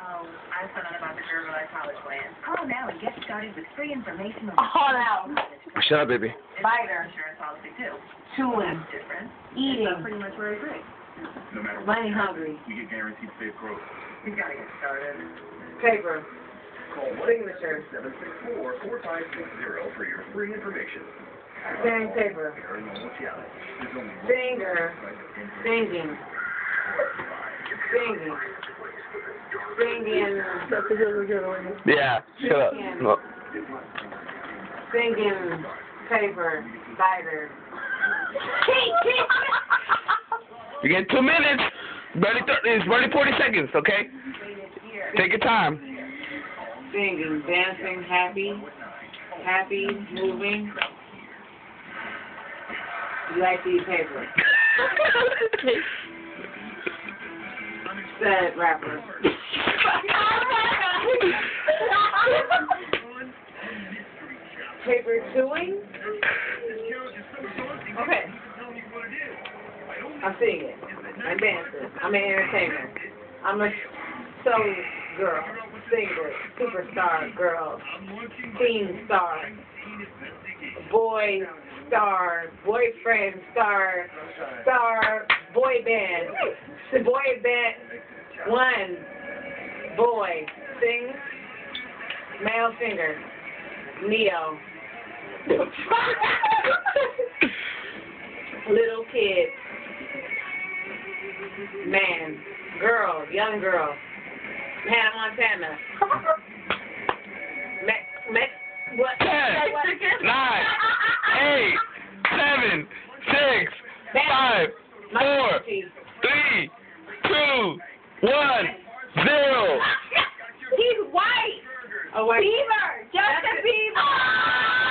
I found out about the German college plan. Call now and get started with free information on Call out. Shut up, baby. Biter. insurance policy too. Chewing. Different. Eating. Pretty much where I agree. No matter Money hungry. we get guaranteed safe growth. You gotta get started. Paper. Call Signature. 1-877-644-4560 for your free information. Same paper. Very normal challenge. There's only one Finger. Singing. Singing. Singing. Yeah, shut up. No. Singing. Paper. Biter. You get 2 minutes. It's barely 40 seconds, okay? Take your time. Singing. Dancing. Happy. Happy. Moving. You like to eat paper. Sad rapper. Paper chewing? Okay. I'm singing. I'm dancing. I'm an entertainer. I'm a soul girl, singer, superstar girl, teen star, boy star, boyfriend star, boy band. The boy band, one boy sings, male singer, Neo. Little kid, man, girl, young girl, Hannah Montana. What? 10, 9, 8, 7, 6, 5, 4, 3, 2, 1, 0. He's white. Oh, white. Bieber. Justin Bieber.